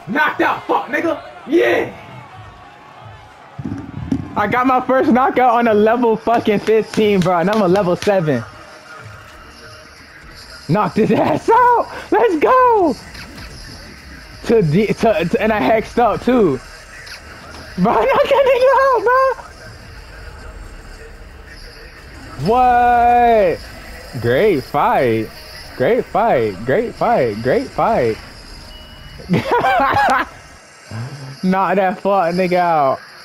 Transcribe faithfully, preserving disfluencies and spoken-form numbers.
Knocked out, fuck, nigga. Yeah. I got my first knockout on a level fucking fifteen, bro, and I'm a level seven. Knocked his ass out. Let's go. To, D to, to and I hexed up too. Bro, knock that nigga out, bro. What? Great fight. Great fight. Great fight. Great fight. Knock that fuck nigga out.